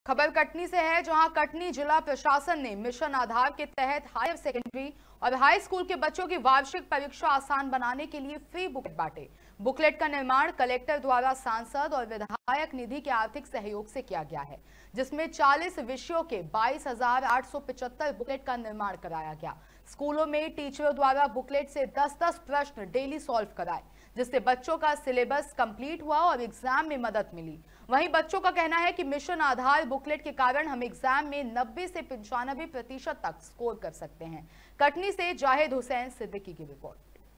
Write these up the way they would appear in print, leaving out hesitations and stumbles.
खबर कटनी से है, जहां कटनी जिला प्रशासन ने मिशन आधार के तहत हायर सेकेंडरी और हाई स्कूल के बच्चों की वार्षिक परीक्षा आसान बनाने के लिए फ्री बुकलेट बांटे। बुकलेट का निर्माण कलेक्टर द्वारा सांसद और विधायक निधि के आर्थिक सहयोग से किया गया है, जिसमें 40 विषयों के 22,875 बुकलेट का निर्माण कराया गया। स्कूलों में टीचरों द्वारा बुकलेट से 10-10 प्रश्न डेली सॉल्व कराए, जिससे बच्चों का सिलेबस कंप्लीट हुआ और एग्जाम में मदद मिली। वहीं बच्चों का कहना है कि मिशन आधार बुकलेट के कारण हम एग्जाम में 90 से 95% तक स्कोर कर सकते हैं। कटनी से जाहिद हुसैन सिद्दीकी की रिपोर्ट।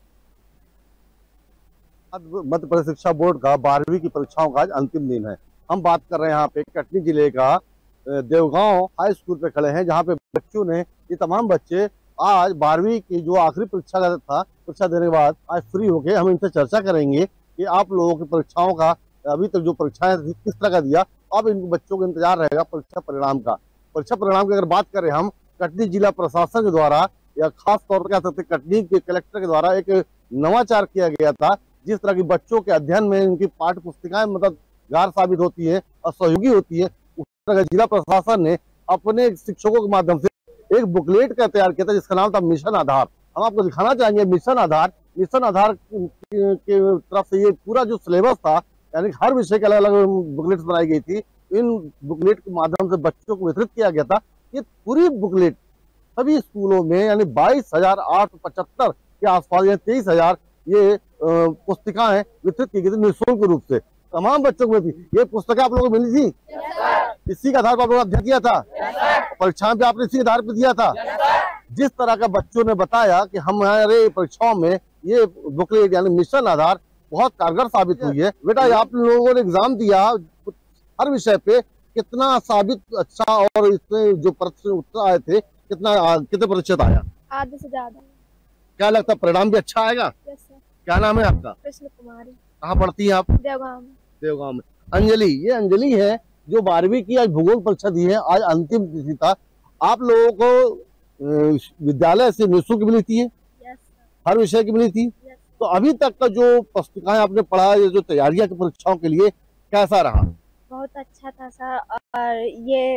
मध्य प्रदेश शिक्षा बोर्ड का 12वीं की परीक्षाओं का आज अंतिम दिन है। हम बात कर रहे हैं यहाँ पे कटनी जिले का देवगांव हाई स्कूल पे खड़े हैं, जहाँ पे बच्चों ने, ये तमाम बच्चे आज 12वीं की जो आखिरी परीक्षा था, परीक्षा देने के बाद आज फ्री हो गए। हम इनसे चर्चा करेंगे कि आप लोगों की परीक्षाओं का अभी तक जो परीक्षाएं थी किस तरह का दिया, अब इन बच्चों को इंतजार रहेगा परीक्षा परिणाम का। परीक्षा परिणाम की अगर बात करें हम, कटनी जिला प्रशासन के द्वारा या खास तौर पर कह सकते कटनी के कलेक्टर के द्वारा एक नवाचार किया गया था। जिस तरह की बच्चों के अध्ययन में इनकी पाठ्य पुस्तिकाएं मददगार साबित होती है और सहयोगी होती है, उस तरह जिला प्रशासन ने अपने शिक्षकों के माध्यम से एक बुकलेट का तैयार किया था, जिसका नाम था मिशन आधार। हम आपको दिखाना चाहेंगे मिशन आधार के तरफ से ये पूरा जो सिलेबस था, यानी हर विषय के अलग अलग बुकलेट्स बनाई गई थी। इन बुकलेट के माध्यम से बच्चों को वितरित किया गया था। ये पूरी बुकलेट सभी स्कूलों में यानी 22,875 के आसपास, या 23,000 ये पुस्तिकाएं वितरित की गई थी निःशुल्क रूप से, तमाम बच्चों को थी। ये पुस्तकें आप लोगों को मिली थी? इसी के आधार पर आप लोगों ने अध्ययन किया था? परीक्षा पे आपने इसी आधार पर दिया था? जिस तरह का बच्चों ने बताया कि हमारे परीक्षाओं में ये बुकलेट यानी मिशन आधार बहुत कारगर साबित हुई है। बेटा, आप लोगों ने एग्जाम दिया हर विषय पे, कितना साबित अच्छा, और इसमें जो प्रश्न उत्तर आए थे कितने प्रतिशत आया? आधे से ज्यादा। क्या लगता है परिणाम भी अच्छा आएगा? क्या नाम है आपका? कृष्ण कुमारी। कहाँ पढ़ती है आप? देवगांव में। देवगांव में। अंजलि, ये अंजलि है जो 12वीं की आज भूगोल परीक्षा दी है। आज अंतिम तिथि था। आप लोगों को विद्यालय से निःशुल्क मिली थी? हर विषय की मिली थी? तो अभी तक का जो पुस्तिकाएं आपने पढ़ा, जो तैयारियां की परीक्षाओं के लिए, कैसा रहा? बहुत अच्छा था सर, और ये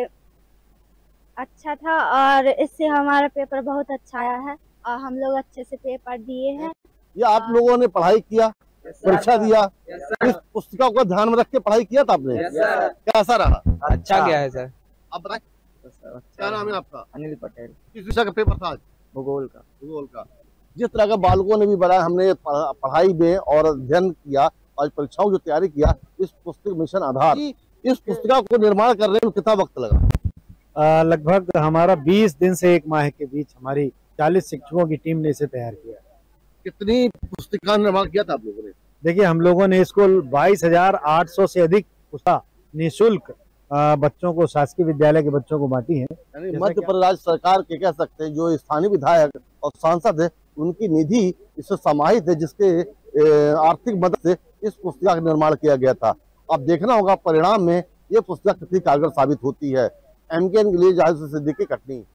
अच्छा था, और इससे हमारा पेपर बहुत अच्छा आया है और हम लोग अच्छे से पेपर दिए हैं। ये आप लोगों ने पढ़ाई किया, परीक्षा दिया, इस पुस्तिका को ध्यान में रख के पढ़ाई किया था आपने? कैसा रहा? अच्छा गया है सर। आप बताएं, क्या नाम है आपका? अनिल पटेल। किस विषय का पेपर था आज? भूगोल का। भूगोल का। जिस तरह का बालकों ने भी बताया, हमने पढ़ाई में और अध्ययन किया, आज परीक्षाओं की तैयारी किया, इस पुस्तक मिशन आधार, इस पुस्तिका को निर्माण करने में कितना वक्त लगा? लगभग हमारा 20 दिन से 1 माह के बीच हमारी 40 शिक्षकों की टीम ने इसे तैयार किया। कितनी पुस्तिका निर्माण किया था आप लोगों ने? देखिए, हम लोगों ने इसको 22,800 से अधिक पुस्तक निःशुल्क बच्चों को, शासकीय विद्यालय के बच्चों को बांटी है। यानी मध्य प्रदेश सरकार के कह सकते हैं जो स्थानीय विधायक और सांसद है, उनकी निधि इससे समाहित है, जिसके आर्थिक मदद से इस पुस्तिका का निर्माण किया गया था। अब देखना होगा परिणाम में ये पुस्तक कितनी कारगर साबित होती है। MKN के लिए जाहिद हुसैन सिद्दीकी, कटनी।